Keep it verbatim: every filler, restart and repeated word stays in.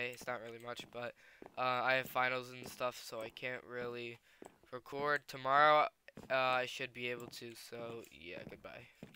today. It's not really much, but uh, I have finals and stuff, so I can't really record. Tomorrow, uh, I should be able to, so yeah, goodbye.